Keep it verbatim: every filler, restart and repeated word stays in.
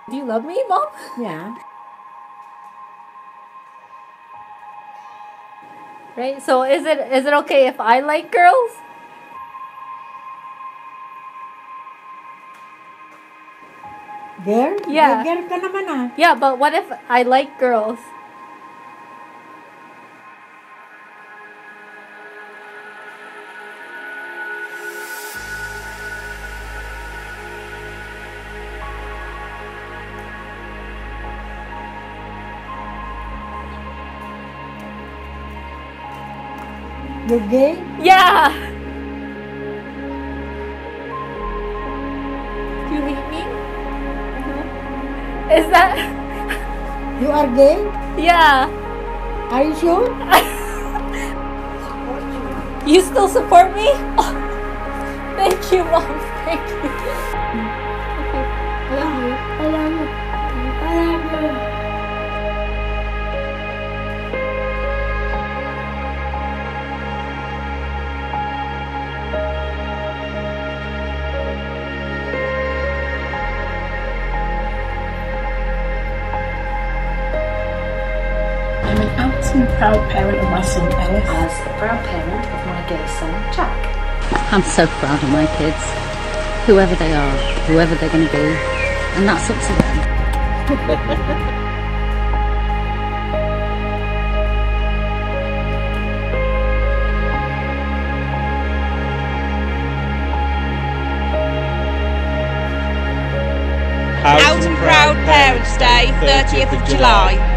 Do you love me, Mom? Yeah. Right? So is it is it okay if I like girls? Girl? Yeah. Girl ka naman ah. Yeah, but what if I like girls? You're gay? Yeah. Do you hate me? Is that? You are gay? Yeah. Are you sure? You still support me? Oh, thank you, Mom. Thank you. Okay. I love you. I love you. I love you. I'm an out and proud parent of my son Ellis. As the proud parent of my gay son Jack. I'm so proud of my kids, whoever they are, whoever they're going to be, and that's up to them. Out and Proud Parents' Day, thirtieth of July.